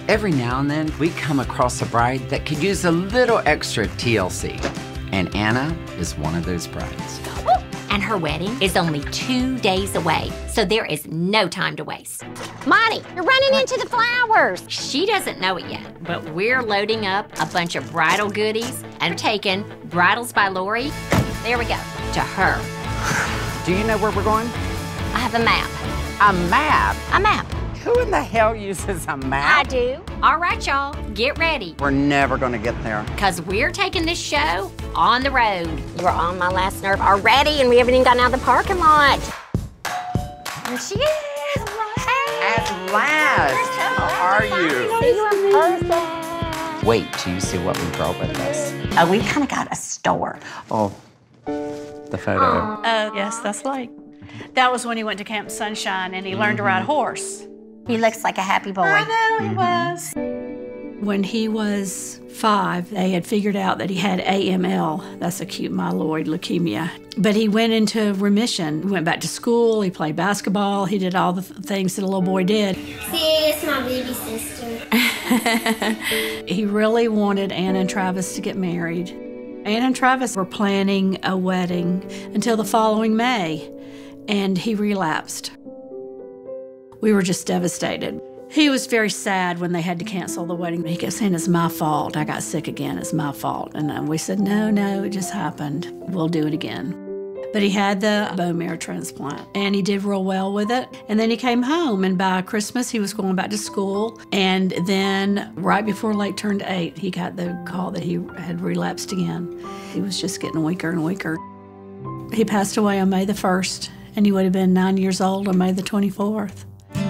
Every now and then, we come across a bride that could use a little extra TLC. And Anna is one of those brides. And her wedding is only 2 days away, so there is no time to waste. Monty, you're running into the flowers. She doesn't know it yet, but we're loading up a bunch of bridal goodies and taking Bridals by Lori, there we go, to her. Do you know where we're going? I have a map. A map? A map. Who in the hell uses a map? I do. All right, y'all, get ready, We're never gonna get there. because we're taking this show on the road. You're on my last nerve already, and we haven't even gotten out of the parking lot. There she is. At last! How are you? See you in person. Wait till you see what we brought with us. Oh, we kind of got a store. Oh, the photo. Yes, that's like. That was when he went to Camp Sunshine and he learned to ride a horse. He looks like a happy boy. I know he was. When he was 5, they had figured out that he had AML, that's acute myeloid leukemia. But he went into remission. He went back to school, he played basketball, he did all the things that a little boy did. See, it's my baby sister. He really wanted Anna and Travis to get married. Anna and Travis were planning a wedding until the following May, and he relapsed. We were just devastated. He was very sad when they had to cancel the wedding. He kept saying, it's my fault. I got sick again. It's my fault. And we said, no, it just happened. We'll do it again. But he had the bone marrow transplant, and he did real well with it. And then he came home, and by Christmas, he was going back to school. And then right before Lake turned 8, he got the call that he had relapsed again. He was just getting weaker and weaker. He passed away on May the 1st, and he would have been 9 years old on May the 24th.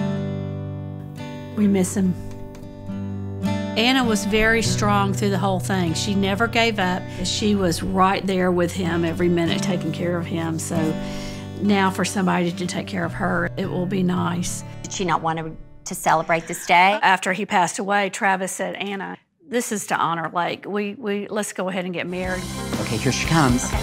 We miss him. Anna was very strong through the whole thing. She never gave up. She was right there with him every minute, taking care of him. So now for somebody to take care of her, it will be nice. Did she not want to celebrate this day? After he passed away, Travis said, Anna, this is to honor Lake. Let's go ahead and get married. Okay, here she comes. Okay.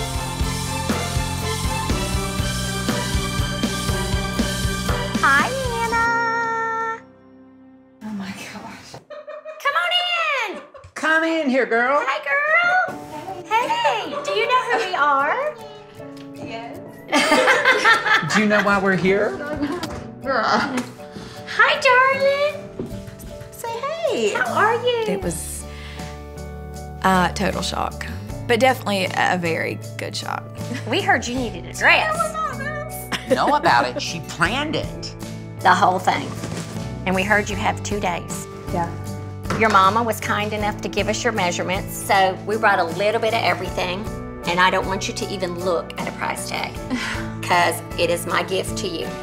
Hi, Anna. Oh my gosh. Come on in. Come in here, girl. Hi, girl. Hey, do you know who we are? Do you know why we're here? Hi, darling. Say hey. How are you? It was total shock, but definitely a very good shock. We heard you needed a dress. Know about it. She planned it. The whole thing. And we heard you have 2 days. Yeah. Your mama was kind enough to give us your measurements, so we brought a little bit of everything, and I don't want you to even look at a price tag, because it is my gift to you.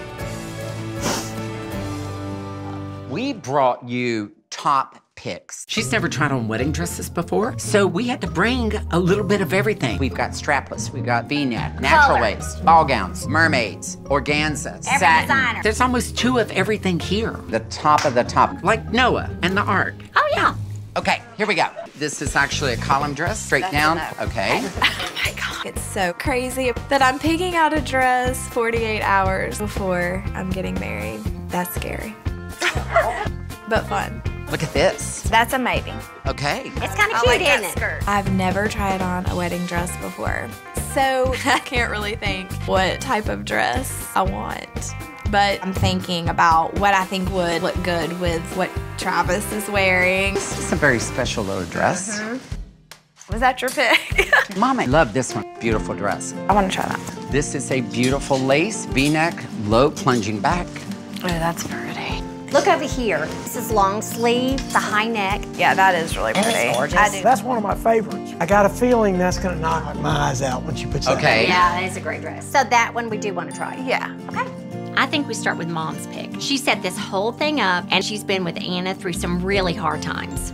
We brought you top picks. She's never tried on wedding dresses before, so we had to bring a little bit of everything. We've got strapless, we've got V-neck, natural Color. waist, ball gowns, mermaids, organza, satin. designer. There's almost 2 of everything here. The top of the top, like Noah and the Ark. Oh, yeah. Okay, here we go. This is actually a column dress, straight down. Okay. Oh my God. It's so crazy that I'm picking out a dress 48 hours before I'm getting married. That's scary. But fun. Look at this. That's amazing. Okay. It's kind of I cute, like isn't that it? skirt. I've never tried on a wedding dress before, so I can't really think what type of dress I want. But I'm thinking about what I think would look good with what Travis is wearing. This is a very special little dress. Was that your pick? Mom, I love this one. Beautiful dress. I want to try that. This is a beautiful lace, V-neck, low plunging back. Oh, that's pretty. Look over here. This is long sleeve, the high neck. Yeah, that is really And it's pretty. gorgeous. I do. That's one of my favorites. I got a feeling that's gonna knock my eyes out when she puts that Okay. Yeah, it is a great dress. So that one we do want to try. Yeah. Okay. I think we start with Mom's pick. She set this whole thing up, and she's been with Anna through some really hard times.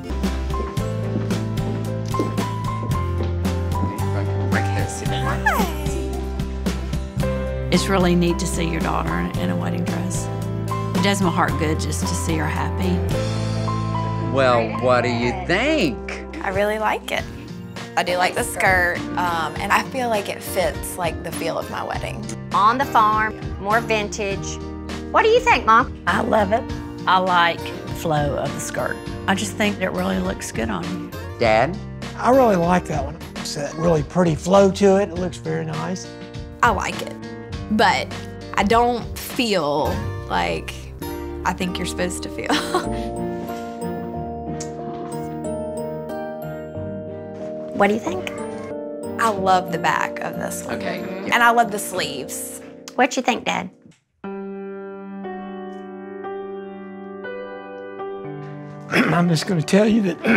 It's really neat to see your daughter in a wedding dress. It does my heart good just to see her happy. Well, what do you think? I really like it. I do like the skirt, and I feel like it fits like the feel of my wedding. On the farm, more vintage. What do you think, Mom? I love it. I like flow of the skirt. I just think it really looks good on you. Dad? I really like that one. It's a really pretty flow to it. It looks very nice. I like it, but I don't feel like I think you're supposed to feel. What do you think? I love the back of this one. Okay. And I love the sleeves. What you think, Dad? I'm just going to tell you that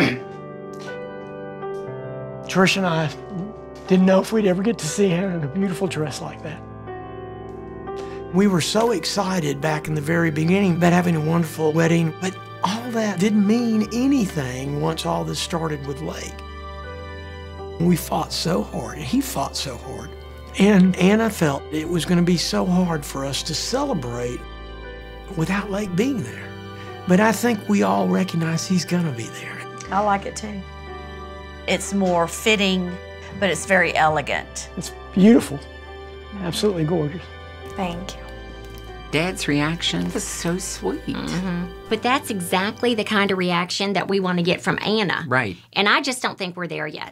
Trish and I didn't know if we'd ever get to see her in a beautiful dress like that. We were so excited back in the very beginning about having a wonderful wedding, but all that didn't mean anything once all this started with Lake. We fought so hard, and he fought so hard. And Anna felt it was going to be so hard for us to celebrate without Lake being there. But I think we all recognize he's going to be there. I like it too. It's more fitting, but it's very elegant. It's beautiful, absolutely gorgeous. Thank you. Dad's reaction was so sweet. But that's exactly the kind of reaction that we want to get from Anna. Right. And I just don't think we're there yet.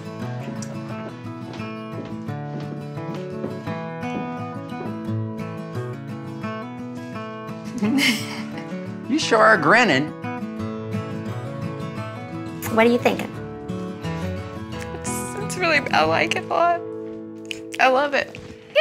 You sure are grinning. What are you thinking? It's really, I like it a lot. I love it.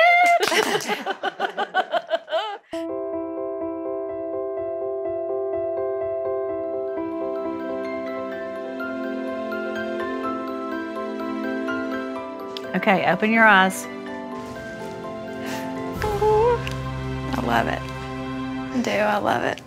Okay, open your eyes. I love it. I do, I love it.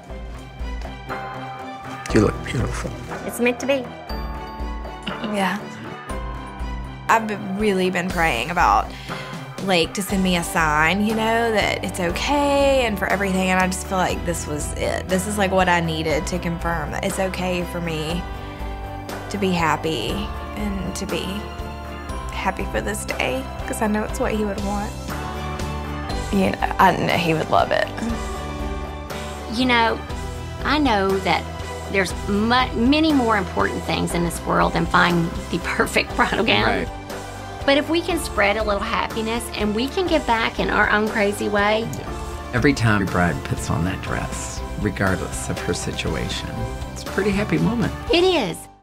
You look beautiful. It's meant to be. Yeah. I've really been praying about Lake to send me a sign, you know, that it's okay and for everything, and I just feel like this was it. This is like what I needed to confirm that it's okay for me to be happy and to be happy for this day, because I know it's what he would want. You know, I know he would love it. You know, I know that there's many more important things in this world than finding the perfect bridal gown. Right. But if we can spread a little happiness and we can give back in our own crazy way. Every time your bride puts on that dress, regardless of her situation, it's a pretty happy moment. It is.